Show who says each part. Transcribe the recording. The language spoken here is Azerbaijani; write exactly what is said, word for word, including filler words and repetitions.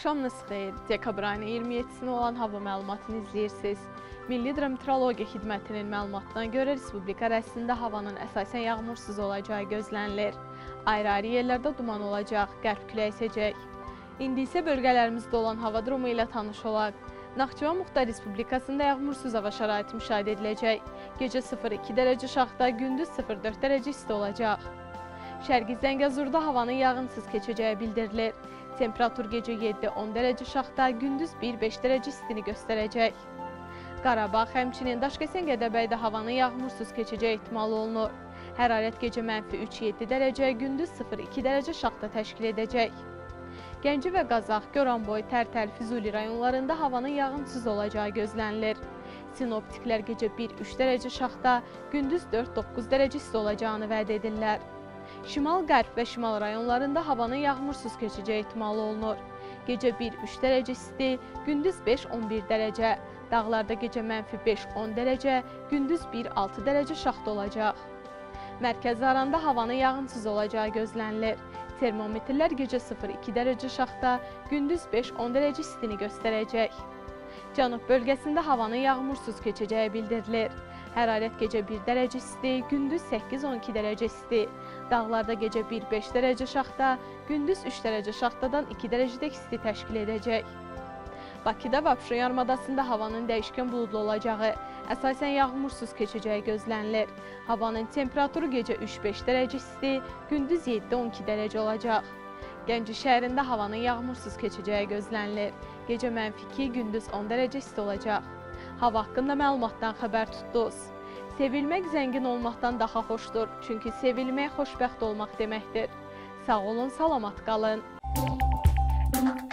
Speaker 1: Axşamınız xeyir. Dekabr ayının iyirmi yeddisinə olan hava məlumatını izləyirsiniz. Milli Hidrometeorologiya Xidmətinin məlumatına görə Respublika ərazisində havanın əsasən yağmursuz olacağı gözlənilir. Ayrı-ayrı yerlərdə duman olacaq, qərb küləyi əsəcək. İndi isə bölgələrimizdə olan hava durumu ilə tanış olaq. Naxçıvan Muxtar Respublikasında yağmursuz hava şəraiti müşahidə ediləcək. Gecə sıfır iki dərəcə şaxta, gündüz sıfır dörd dərəcə isti olacaq. Şərqi Zəngəzurda havanın yağınsız keçəcəyi bildirilir. Temperatur gecə yeddi on dərəcə şaxta, gündüz bir beş dərəcə istini göstərəcək. Qarabağ, həmçinin Daşkəsən Gədəbəydə havanın yağmursuz keçəcəyi ehtimal olunur. Hərarət gecə mənfi üç yeddi dərəcə, gündüz sıfır iki dərəcə şaxta təşkil edəcək. Gəncə və Qazax, Goranboy, Tərtər, Füzuli rayonlarında havanın yağınsız olacağı gözlənilir. Sinoptiklər gecə bir üç dərəcə şaxta, gündüz dörd doqquz dərəcə isti olacağını vəd edirlər. Şimal-qərb və şimal rayonlarında havanın yağmursuz keçəcəyi ehtimalı olunur. Gecə bir üç dərəcə isti, gündüz beş on bir dərəcə. Dağlarda gecə mənfi beş on dərəcə, gündüz bir altı dərəcə şaxta olacaq. Mərkəz aranda havanın yağınsız olacağı gözlənilir. Termometrlər gecə sıfır iki dərəcə şaxta, gündüz beş on dərəcə istini göstərəcək. Cənub bölgəsində havanın yağmursuz keçəcəyi bildirilir. Hərarət gecə bir dərəcə isti, gündüz səkkiz on iki dərəcə isti. Dağlarda gecə bir beş dərəcə şaxta, gündüz üç dərəcə şaxtadan iki dərəcədək isti təşkil edəcək. Bakıda və Abşeron yarımadasında havanın dəyişkən buludlu olacağı, əsasən yağmursuz keçəcəyi gözlənilir. Havanın temperaturu gecə üç beş dərəcə isti, gündüz yeddi on iki dərəcə olacaq. Gəncə şəhərində havanın yağmursuz keçəcəyi gözlənilir. Gecə mənfi iki, gündüz on dərəcə isti olacaq. Hava haqqında məlumatdan xəbər tutdunuz. Sevilmək zəngin olmaqdan daha xoşdur, çünki sevilmək xoşbəxt olmaq deməkdir. Sağ olun, salamat qalın.